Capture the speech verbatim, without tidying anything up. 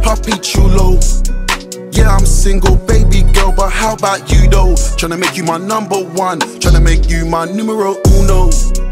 puppy chulo. Yeah, I'm single, baby girl, but how about you though? Tryna make you my number one, tryna make you my numero uno.